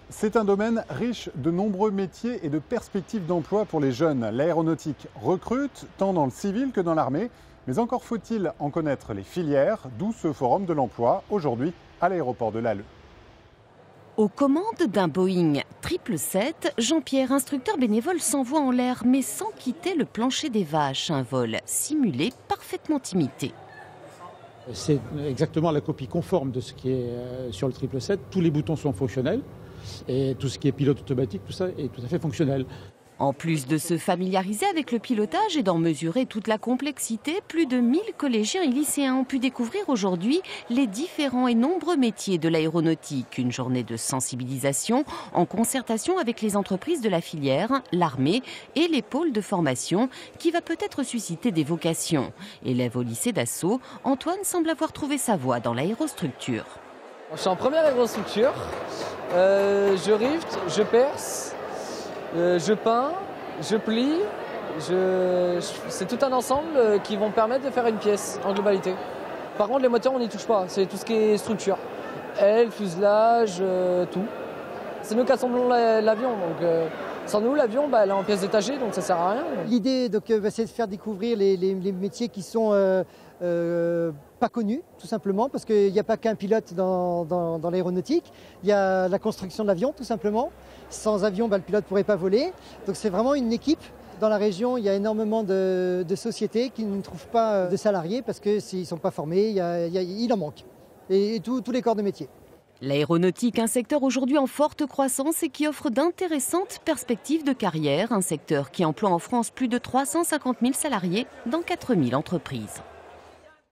C'est un domaine riche de nombreux métiers et de perspectives d'emploi pour les jeunes. L'aéronautique recrute tant dans le civil que dans l'armée, mais encore faut-il en connaître les filières, d'où ce forum de l'emploi aujourd'hui à l'aéroport de Lalleux. Aux commandes d'un Boeing 777, Jean-Pierre, instructeur bénévole, s'envoie en l'air, mais sans quitter le plancher des vaches. Un vol simulé, parfaitement imité. C'est exactement la copie conforme de ce qui est sur le 777. Tous les boutons sont fonctionnels et tout ce qui est pilote automatique, tout ça est tout à fait fonctionnel. En plus de se familiariser avec le pilotage et d'en mesurer toute la complexité, plus de 1000 collégiens et lycéens ont pu découvrir aujourd'hui les différents et nombreux métiers de l'aéronautique. Une journée de sensibilisation en concertation avec les entreprises de la filière, l'armée et les pôles de formation qui va peut-être susciter des vocations. Élève au lycée d'Assaut, Antoine semble avoir trouvé sa voie dans l'aérostructure. Je suis en première aérostructure, je rift, je perce. Je peins, je plie, c'est tout un ensemble qui vont permettre de faire une pièce en globalité. Par contre, les moteurs, on n'y touche pas, c'est tout ce qui est structure. Aile, fuselage, tout. C'est nous qui assemblons l'avion, donc sans nous, l'avion, elle est en pièces détachées, donc ça sert à rien. L'idée, c'est de faire découvrir les métiers qui sont pas connus, tout simplement, parce qu'il n'y a pas qu'un pilote dans l'aéronautique. Il y a la construction de l'avion, tout simplement. Sans avion, le pilote ne pourrait pas voler. Donc c'est vraiment une équipe. Dans la région, il y a énormément de sociétés qui ne trouvent pas de salariés parce que s'ils ne sont pas formés, il en manque. Et tous les corps de métier. L'aéronautique, un secteur aujourd'hui en forte croissance et qui offre d'intéressantes perspectives de carrière. Un secteur qui emploie en France plus de 350 000 salariés dans 4 000 entreprises.